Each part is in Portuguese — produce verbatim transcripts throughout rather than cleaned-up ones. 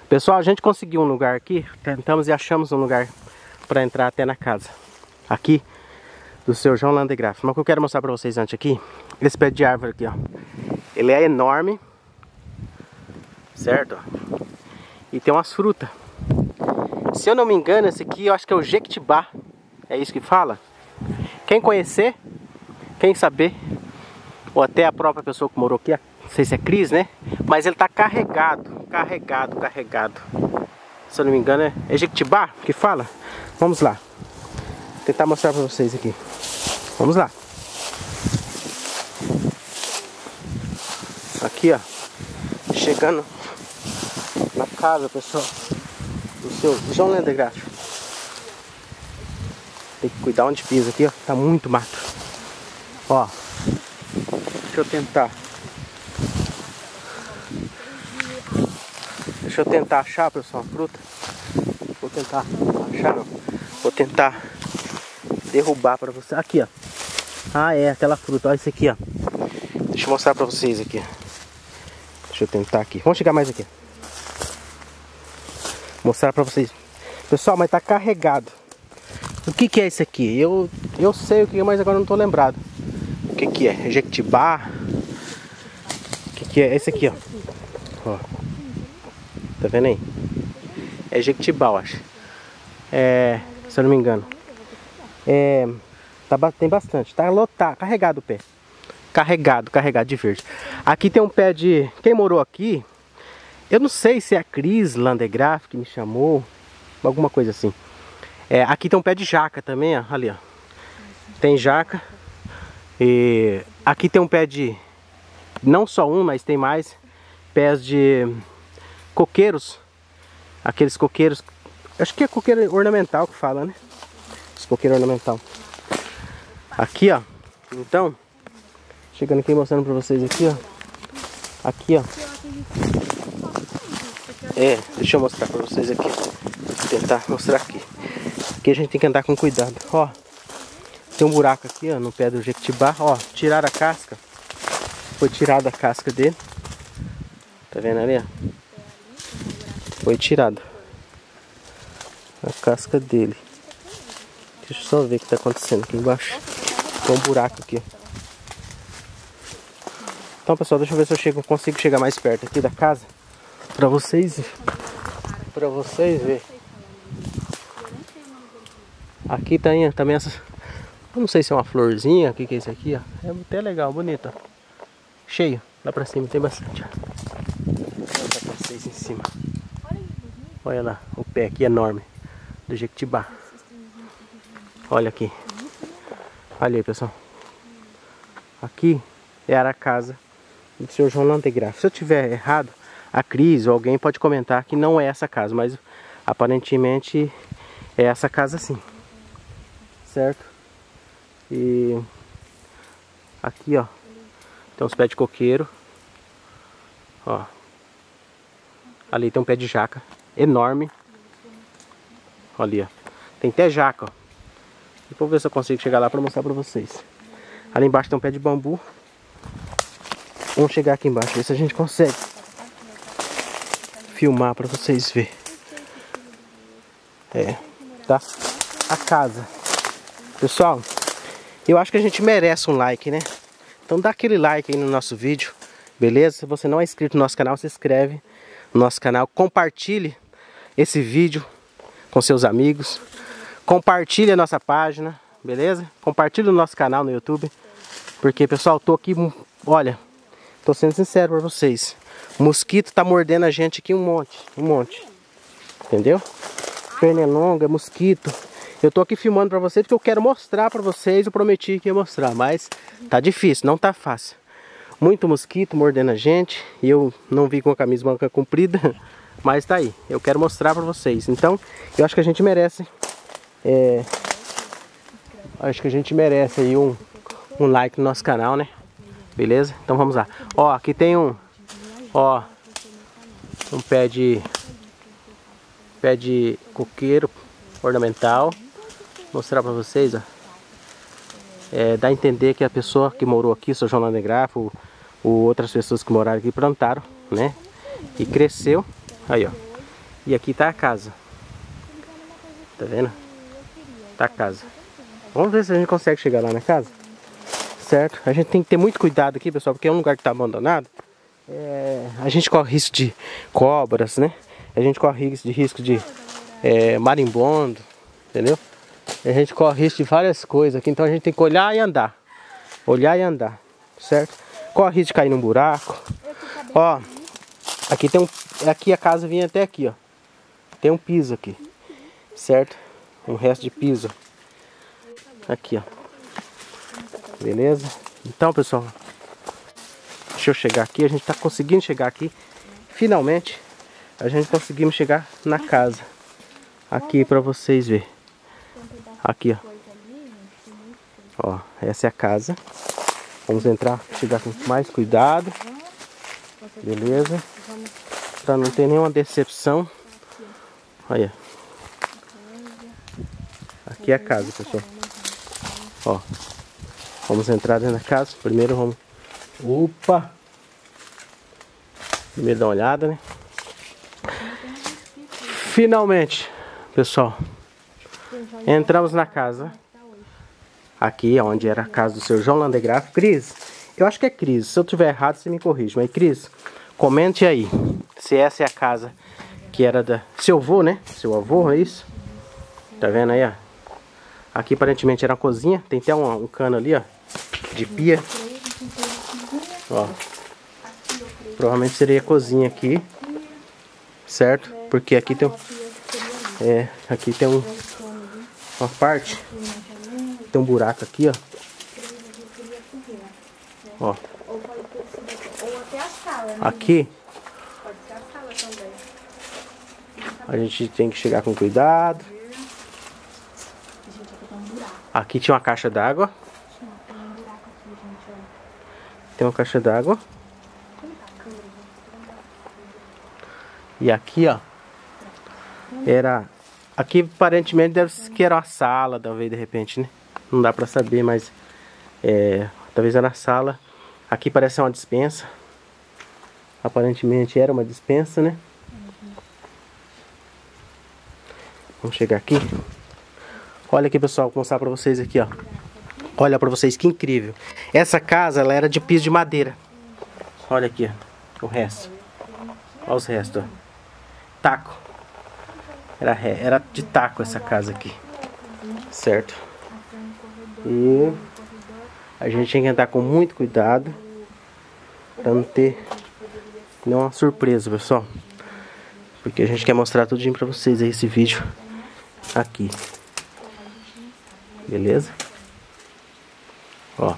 Pessoal, a gente conseguiu um lugar aqui. Tentamos e achamos um lugar para entrar até na casa. Aqui do seu João Landgraf. Mas o que eu quero mostrar para vocês antes aqui, esse pé de árvore aqui, ó. Ele é enorme, certo? E tem umas frutas. Se eu não me engano, esse aqui eu acho que é o jequitibá. É isso que fala? Quem conhecer, quem saber, ou até a própria pessoa que morou aqui, não sei se é Cris, né? Mas ele tá carregado, carregado, carregado. Se eu não me engano, é, é jequitibá que fala? Vamos lá. Vou tentar mostrar para vocês aqui. Vamos lá. Aqui, ó. Chegando na casa, pessoal, do seu João Landgraf. Tem que cuidar onde pisa aqui, ó. Tá muito mato. Ó. Deixa eu tentar. Deixa eu tentar achar, pessoal, a fruta. Vou tentar achar, não. Vou tentar derrubar pra você. Aqui, ó. Ah, é aquela fruta. Olha isso aqui, ó. Deixa eu mostrar pra vocês aqui. Deixa eu tentar aqui. Vamos chegar mais aqui. Mostrar pra vocês. Pessoal, mas tá carregado. O que que é isso aqui? Eu, eu sei o que é, mas agora não tô lembrado. O que que é? Jequitibá? O que que é? Esse aqui, ó. Ó. Tá vendo aí? É jequitibá, eu acho. É, se eu não me engano. É, tá, tem bastante. Tá lotado, carregado o pé. Carregado, carregado de verde. Aqui tem um pé de... Quem morou aqui, eu não sei se é a Cris Landgraf que me chamou, alguma coisa assim. É, aqui tem um pé de jaca também, ó, ali, ó. Tem jaca. E aqui tem um pé de... Não só um, mas tem mais. Pés de coqueiros. Aqueles coqueiros... Acho que é coqueiro ornamental que fala, né? Esse coqueiro ornamental. Aqui, ó. Então, chegando aqui mostrando pra vocês aqui, ó. Aqui, ó. É, deixa eu mostrar pra vocês aqui. Vou tentar mostrar aqui. Aqui a gente tem que andar com cuidado. Ó, tem um buraco aqui, ó, no pé do jequitibá. Ó, tiraram a casca. Foi tirada a casca dele. Tá vendo ali, ó? Foi tirada a casca dele. Deixa eu só ver o que tá acontecendo aqui embaixo. Tem um buraco aqui. Então, pessoal, deixa eu ver se eu chego, consigo chegar mais perto aqui da casa. Pra vocês, pra vocês verem. Aqui tem também essas... Eu não sei se é uma florzinha. O que que é isso aqui, ó? É até legal, bonito, ó. Cheio, lá pra cima tem bastante, ó. Vou mostrar pra vocês em cima. Olha lá, o pé aqui enorme do jequitibá. Olha aqui. Olha aí, pessoal. Aqui era a casa do senhor João Landgraf. Se eu tiver errado, a Cris ou alguém pode comentar que não é essa casa, mas aparentemente é essa casa sim. Certo? E aqui, ó, tem uns pés de coqueiro. Ó. Ali tem um pé de jaca enorme. Olha ali, ó. Tem até jaca, ó. E vou ver se eu consigo chegar lá para mostrar para vocês. Ali embaixo tem um pé de bambu. Vamos chegar aqui embaixo, ver se a gente consegue filmar para vocês verem. É, tá? A casa. Pessoal, eu acho que a gente merece um like, né? Então dá aquele like aí no nosso vídeo, beleza? Se você não é inscrito no nosso canal, se inscreve no nosso canal. Compartilhe esse vídeo com seus amigos. Compartilhe a nossa página, beleza? Compartilhe o nosso canal no YouTube. Porque, pessoal, tô aqui, olha, tô sendo sincero pra vocês. O mosquito tá mordendo a gente aqui um monte, um monte. Entendeu? Pernilonga, mosquito. Eu tô aqui filmando pra vocês porque eu quero mostrar pra vocês. Eu prometi que ia mostrar, mas tá difícil, não tá fácil. Muito mosquito mordendo a gente. E eu não vi com a camisa manga comprida, mas tá aí. Eu quero mostrar pra vocês. Então, eu acho que a gente merece. É, acho que a gente merece aí um, um like no nosso canal, né? Beleza? Então vamos lá. Ó, aqui tem um, ó, um pé de, pé de coqueiro ornamental. Vou mostrar pra vocês, ó. É, dá a entender que a pessoa que morou aqui, o seu João Landgraf, ou, ou outras pessoas que moraram aqui, plantaram, né? E cresceu. Aí, ó. E aqui tá a casa. Tá vendo? Tá a casa. Vamos ver se a gente consegue chegar lá na casa. Certo? A gente tem que ter muito cuidado aqui, pessoal, porque é um lugar que tá abandonado. É, a gente corre risco de cobras, né? A gente corre risco de risco de é, marimbondo, entendeu? A gente corre risco de várias coisas aqui, então a gente tem que olhar e andar. Olhar e andar, certo? Corre risco de cair num buraco. Ó, aqui tem um, aqui a casa vinha até aqui, ó. Tem um piso aqui, certo? Um resto de piso. Aqui, ó. Beleza? Então, pessoal, deixa eu chegar aqui. A gente tá conseguindo chegar aqui. Finalmente, a gente conseguimos chegar na casa. Aqui pra vocês verem. Aqui, ó. Ó, essa é a casa. Vamos entrar, chegar com mais cuidado. Beleza? Pra não ter nenhuma decepção. Olha. Aqui é a casa, pessoal. Ó. Vamos entrar dentro da casa. Primeiro vamos... Opa! Primeiro dar uma olhada, né? Finalmente, pessoal. Entramos na casa. Aqui, onde era a casa do seu João Landgraf. Cris, eu acho que é Cris. Se eu tiver errado, você me corrige. Mas Cris, comente aí se essa é a casa que era da seu avô, né? Seu avô, é isso? Tá vendo aí, ó? Aqui aparentemente era uma cozinha. Tem até um, um cano ali, ó, de pia. Ó. Provavelmente seria a cozinha aqui. Certo? Porque aqui tem um... É, aqui tem um... Uma parte... Tem um buraco aqui, ó. Ó. Aqui. A gente tem que chegar com cuidado. Aqui tinha uma caixa d'água. Tem uma caixa d'água. E aqui, ó. Era... Aqui aparentemente deve ser que era uma sala, talvez, de repente, né? Não dá pra saber, mas é, talvez era a sala. Aqui parece uma despensa. Aparentemente era uma despensa, né? Vamos chegar aqui. Olha aqui, pessoal, vou mostrar pra vocês aqui, ó. Olha pra vocês, que incrível. Essa casa, ela era de piso de madeira. Olha aqui, ó, o resto. Olha os restos, ó. Taco. Era, era de taco essa casa aqui. Certo? E a gente tem que andar com muito cuidado para não ter nenhuma surpresa, pessoal. Porque a gente quer mostrar tudinho para vocês aí, esse vídeo aqui. Beleza? Ó.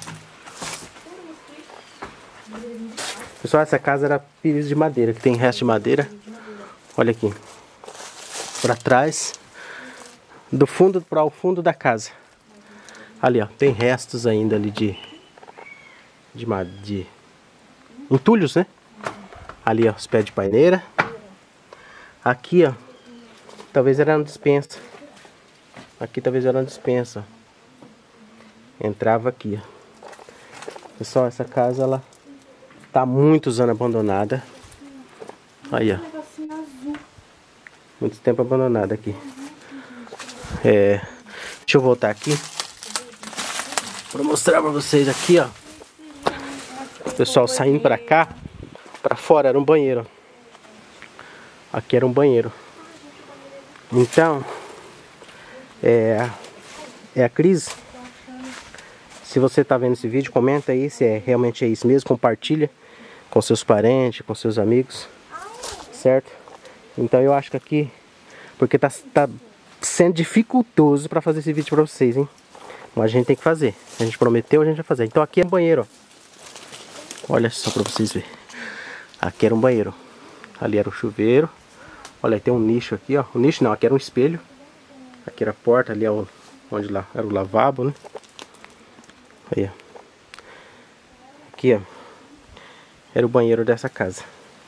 Pessoal, essa casa era piso de madeira, que tem resto de madeira. Olha aqui. Para trás. Do fundo para o fundo da casa. Ali, ó, tem restos ainda ali de de, de entulhos, né? Ali, ó, os pés de paineira. Aqui, ó, talvez era uma despensa. Aqui talvez era uma dispensa. Entrava aqui, ó. Pessoal, essa casa, ela tá há muitos anos abandonada. Aí, ó. Muito tempo abandonada aqui. É, deixa eu voltar aqui para mostrar para vocês aqui, ó. O pessoal saindo para cá, para fora era um banheiro. Aqui era um banheiro. Então, é, é a Cris. Se você tá vendo esse vídeo, comenta aí se é realmente é isso mesmo, compartilha com seus parentes, com seus amigos, certo? Então eu acho que aqui, porque tá, tá sendo dificultoso para fazer esse vídeo para vocês, hein? Mas a gente tem que fazer. A gente prometeu, a gente vai fazer. Então aqui é um banheiro, ó. Olha só para vocês verem. Aqui era um banheiro. Ali era o chuveiro. Olha, tem um nicho aqui, ó. O nicho não, aqui era um espelho. Aqui era a porta, ali é o, onde lá era o lavabo, né? Aí, ó. Aqui, ó. Era o banheiro dessa casa.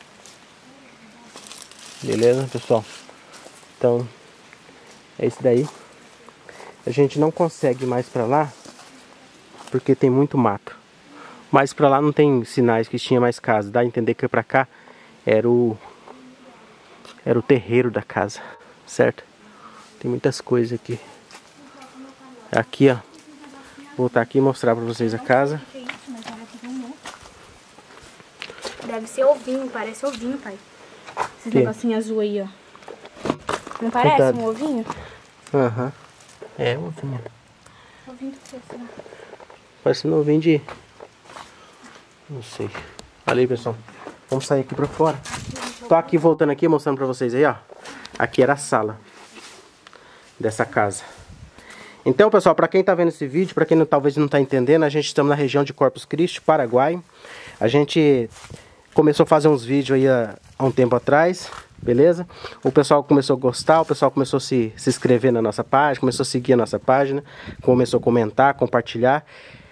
Beleza, pessoal? Então, é isso daí. A gente não consegue ir mais pra lá porque tem muito mato. Mas pra lá não tem sinais que tinha mais casa. Dá a entender que pra cá era o era o terreiro da casa, certo? Tem muitas coisas aqui. Aqui, ó. Vou voltar aqui e mostrar pra vocês a casa. Deve ser ovinho, parece ovinho, pai. Esse que? negocinho azul aí, ó. Não parece Cuidado. um ovinho? Aham. Uhum. É, ovinho. Ovinho do que será? Parece um ovinho de... Não sei. Olha aí, pessoal. Vamos sair aqui pra fora. Tô aqui voltando aqui, mostrando pra vocês aí, ó. Aqui era a sala dessa casa. Então, pessoal, pra quem tá vendo esse vídeo, pra quem não, talvez não tá entendendo, a gente estamos na região de Corpus Christi, Paraguai. A gente começou a fazer uns vídeos aí há, há um tempo atrás, beleza? O pessoal começou a gostar, o pessoal começou a se, se inscrever na nossa página, começou a seguir a nossa página, começou a comentar, compartilhar.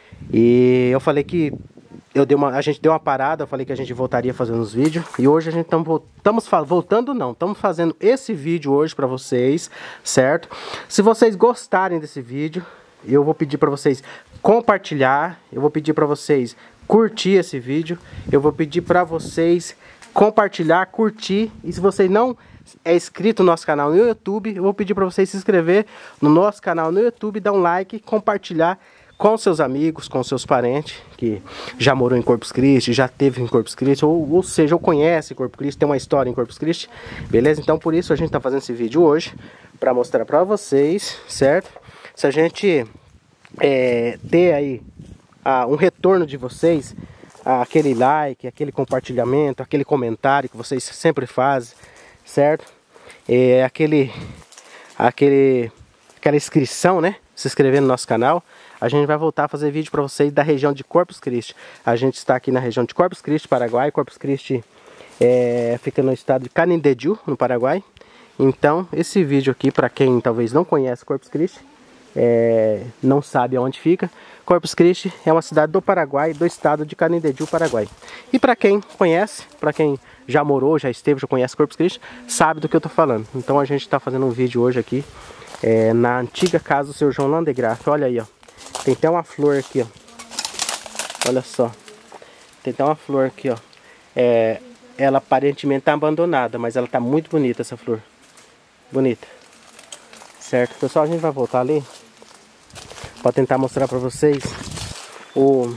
E eu falei que eu dei uma, a gente deu uma parada, eu falei que a gente voltaria fazendo os vídeos. E hoje a gente estamos voltando não, estamos fazendo esse vídeo hoje para vocês, certo? Se vocês gostarem desse vídeo, eu vou pedir para vocês compartilhar, eu vou pedir para vocês curtir esse vídeo, eu vou pedir para vocês compartilhar, curtir. E se vocês não é inscrito no nosso canal no YouTube, eu vou pedir para vocês se inscrever no nosso canal no YouTube, dar um like, compartilhar com seus amigos, com seus parentes, que já morou em Corpus Christi, já teve em Corpus Christi, ou, ou seja, ou conhece Corpus Christi, tem uma história em Corpus Christi, beleza? Então por isso a gente tá fazendo esse vídeo hoje, para mostrar para vocês, certo? Se a gente é, ter aí ah, um retorno de vocês, ah, aquele like, aquele compartilhamento, aquele comentário que vocês sempre fazem, certo? É, aquele, aquele, aquela inscrição, né? Se inscrever no nosso canal. A gente vai voltar a fazer vídeo para vocês da região de Corpus Christi. A gente está aqui na região de Corpus Christi, Paraguai. Corpus Christi é, fica no estado de Canindeyú, no Paraguai. Então, esse vídeo aqui, para quem talvez não conhece Corpus Christi, é, não sabe aonde fica. Corpus Christi é uma cidade do Paraguai, do estado de Canindeyú, Paraguai. E para quem conhece, para quem já morou, já esteve, já conhece Corpus Christi, sabe do que eu estou falando. Então a gente está fazendo um vídeo hoje aqui é, na antiga casa do seu João Landgraf. Olha aí, ó. Tem até uma flor aqui, ó. Olha só. Tem até uma flor aqui, ó. É, ela aparentemente tá abandonada, mas ela tá muito bonita, essa flor. Bonita. Certo? Pessoal, a gente vai voltar ali para tentar mostrar para vocês o...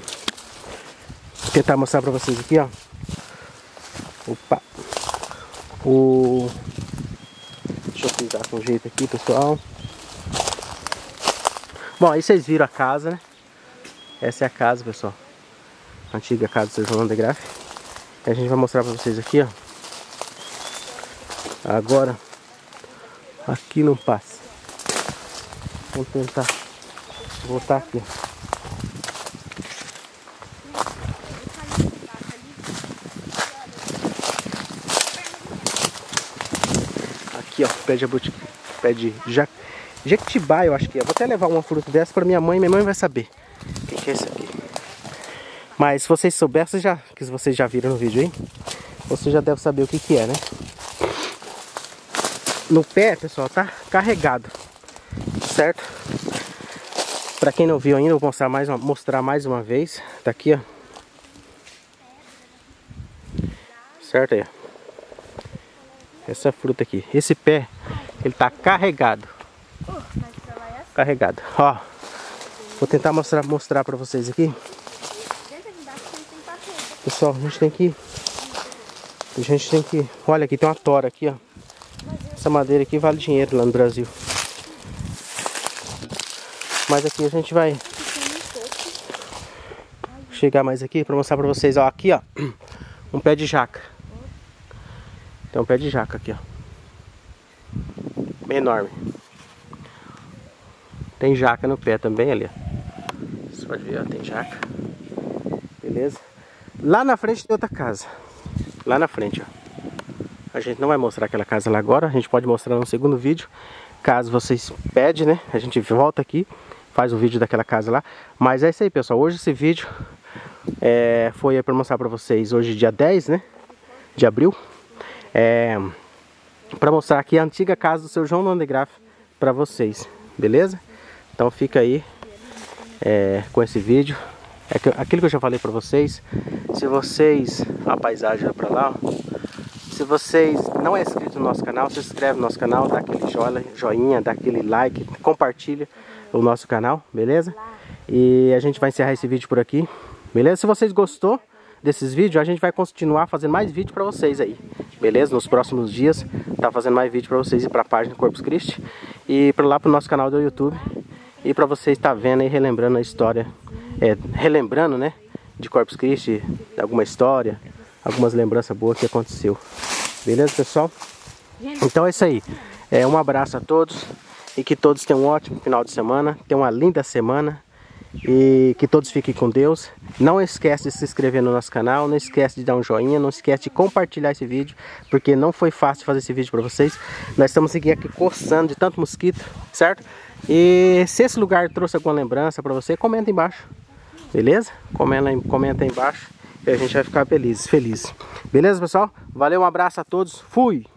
Tentar mostrar para vocês aqui, ó. Opa. O... Deixa eu pisar com jeito aqui, pessoal. Bom, aí vocês viram a casa, né? Essa é a casa, pessoal. A antiga casa do seu João Landgraf. E a gente vai mostrar pra vocês aqui, ó. Agora, aqui não passa. Vamos tentar voltar aqui. Aqui, ó, pé de jabuti, pé de jac... Jequitibá, eu acho que é. Vou até levar uma fruta dessa para minha mãe. Minha mãe vai saber o que, que é isso aqui. Mas se vocês souberem, vocês já, que vocês já viram no vídeo aí, você já deve saber o que, que é, né? No pé, pessoal, tá carregado, certo? Para quem não viu ainda, eu vou mostrar mais uma, mostrar mais uma vez. Tá aqui, ó. Certo aí, ó. Essa fruta aqui. Esse pé, ele tá carregado. Carregado, ó. Vou tentar mostrar, mostrar pra vocês aqui. Pessoal, a gente tem que... A gente tem que... Olha, aqui tem uma tora aqui, ó. Essa madeira aqui vale dinheiro lá no Brasil. Mas aqui a gente vai... Chegar mais aqui pra mostrar pra vocês, ó. Aqui, ó. Um pé de jaca. Tem um pé de jaca aqui, ó. Bem enorme. Tem jaca no pé também ali, ó. Você pode ver, ó, tem jaca. Beleza? Lá na frente tem outra casa. Lá na frente, ó. A gente não vai mostrar aquela casa lá agora. A gente pode mostrar no segundo vídeo. Caso vocês pedem, né? A gente volta aqui, faz o vídeo daquela casa lá. Mas é isso aí, pessoal. Hoje esse vídeo é, foi para mostrar para vocês. Hoje dia dez, né? De abril. É, para mostrar aqui a antiga casa do seu João Landgraf para vocês. Beleza? Então fica aí é, com esse vídeo. É que, aquilo que eu já falei pra vocês. Se vocês... A paisagem lá pra lá, ó. Se Se vocês não é inscrito no nosso canal, se inscreve no nosso canal, dá aquele joinha, dá aquele like, compartilha o nosso canal, beleza? E a gente vai encerrar esse vídeo por aqui, beleza? Se vocês gostou desses vídeos, a gente vai continuar fazendo mais vídeos para vocês aí, beleza? Nos próximos dias, tá fazendo mais vídeo para vocês ir para a página Corpus Christi e para lá pro nosso canal do YouTube e para vocês estar tá vendo e relembrando a história, é, relembrando, né, de Corpus Christi, alguma história, algumas lembranças boas que aconteceu, beleza, pessoal? Então é isso aí. É, um abraço a todos e que todos tenham um ótimo final de semana, tenham uma linda semana. E que todos fiquem com Deus. Não esquece de se inscrever no nosso canal, não esquece de dar um joinha, não esquece de compartilhar esse vídeo, porque não foi fácil fazer esse vídeo para vocês. Nós estamos aqui, aqui coçando de tanto mosquito, certo? E se esse lugar trouxe alguma lembrança para você, comenta aí embaixo, beleza? Comenta, comenta aí embaixo e a gente vai ficar feliz, feliz. Beleza, pessoal? Valeu, um abraço a todos, fui!